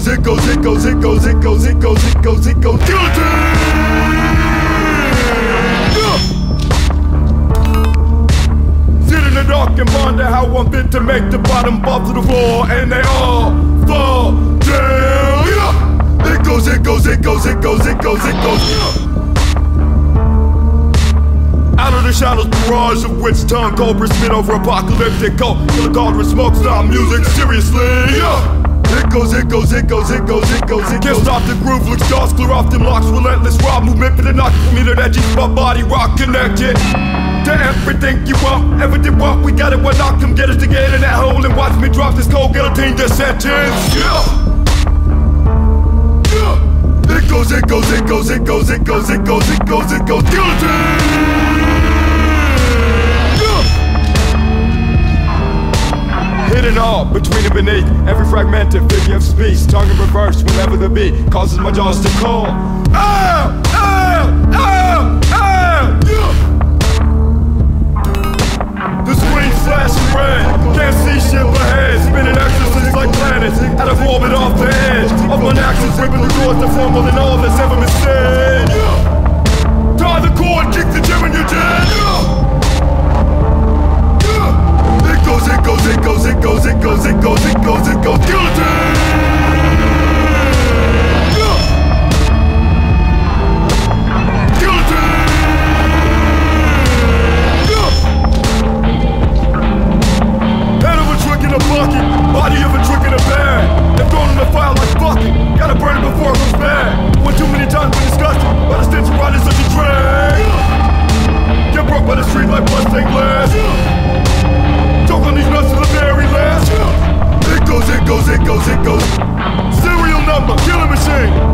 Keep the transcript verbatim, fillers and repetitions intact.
goes, it goes, it goes, it goes, it goes, it goes, it goes, it goes, guillotine! Yeah. Sit in the dark and ponder how I'm fit to make the bottom fall to the floor, and they all fall down. Yeah. It goes, it goes, it goes, it goes, it goes, it goes. Yeah. Out of the shadows, barrage of witch tongue cobras spit over apocalyptic cold. Kill a god with smoke, stop music, seriously, yeah. It goes, it goes, it goes, it goes, it goes, it goes. Can't stop the groove, looks jaws, clear off them locks. Relentless raw movement for the knock. Meter that keeps my body rock connected to everything you want, ever did want. We got it, why not? Come get us to get in that hole and watch me drop this cold guillotine this sentence. Yeah, yeah. It goes, it goes, it goes, it goes, it goes, it goes, it goes, it goes, guillotine. Hidden all between and beneath every fragmented figure of speech, tongue in reverse whenever the beat causes my jaws to call. Ow! Ow! Ow! Ow! Yeah! The screen's flashing red, can't see shit ahead, spinning exorcists like planets out of orbit off the edge of my axis, ripping the chords to form more than all that's ever been said. Yeah! Tie the cord, kick the gem in your dead. Yeah! It goes, it goes, it goes, it goes, it goes, it goes, it goes, it goes, guillotine! Yeah. Guillotine! Yeah. Head of a trick in a bucket, body of a trick in a bag. They're thrown in the fire like bucket, gotta burn it before it goes bad. One too many times been disgusted by the stench of riding such a drag. Yeah. Get broke by the street like bloodstained glass. Yeah. Choke on these nuts to the very last. It goes, it goes, it goes, it goes. Serial number, killing machine.